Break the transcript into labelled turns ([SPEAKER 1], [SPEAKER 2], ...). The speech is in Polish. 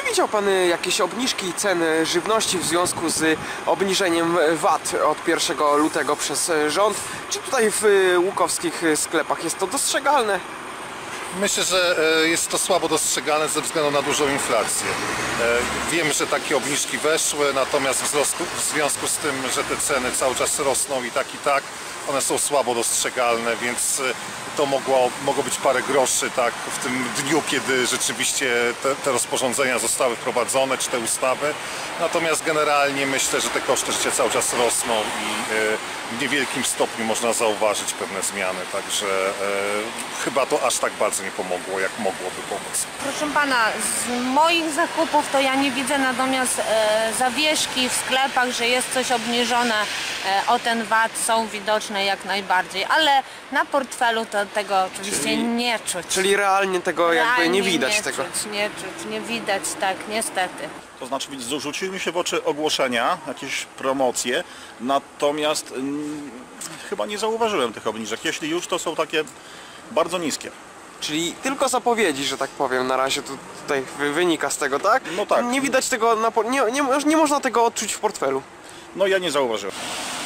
[SPEAKER 1] widział Pan jakieś obniżki cen żywności w związku z obniżeniem VAT od 1 lutego przez rząd? Czy tutaj w łukowskich sklepach jest to dostrzegalne?
[SPEAKER 2] Myślę, że jest to słabo dostrzegalne ze względu na dużą inflację. Wiem, że takie obniżki weszły, natomiast w związku z tym, że te ceny cały czas rosną i tak, one są słabo dostrzegalne, więc to mogło być parę groszy tak, w tym dniu, kiedy rzeczywiście te rozporządzenia zostały wprowadzone, czy te ustawy. Natomiast generalnie myślę, że te koszty życia cały czas rosną i w niewielkim stopniu można zauważyć pewne zmiany, także chyba to aż tak bardzo nie pomogło, jak mogłoby pomóc.
[SPEAKER 3] Proszę pana, z moich zakupów to ja nie widzę, natomiast zawieszki w sklepach, że jest coś obniżone o ten VAT, są widoczne jak najbardziej, ale na portfelu to tego oczywiście nie czuć.
[SPEAKER 1] Czyli realnie tego jakby nie widać
[SPEAKER 3] Nie widać, tak, niestety.
[SPEAKER 4] To znaczy rzuciły mi się w oczy ogłoszenia, jakieś promocje, natomiast chyba nie zauważyłem tych obniżek. Jeśli już, to są takie bardzo niskie.
[SPEAKER 1] Czyli tylko zapowiedzi, że tak powiem, na razie tutaj wynika z tego, tak?
[SPEAKER 4] No tak.
[SPEAKER 1] Nie widać tego, nie można tego odczuć w portfelu.
[SPEAKER 4] No ja nie zauważyłem.